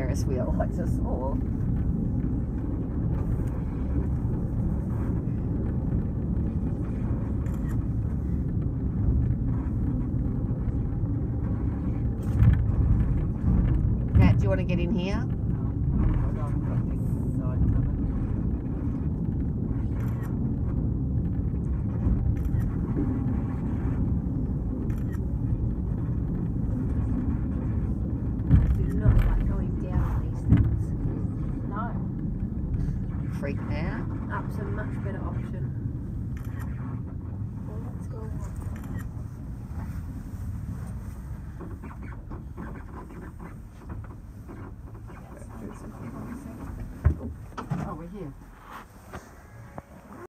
Ferris wheel. I just saw. Kat, do you want to get in here? Hold on, I've got this side covered. I do not like going down on these things. No. Freak out. Up's a much better option. Well, let's go on. Oh, we're here.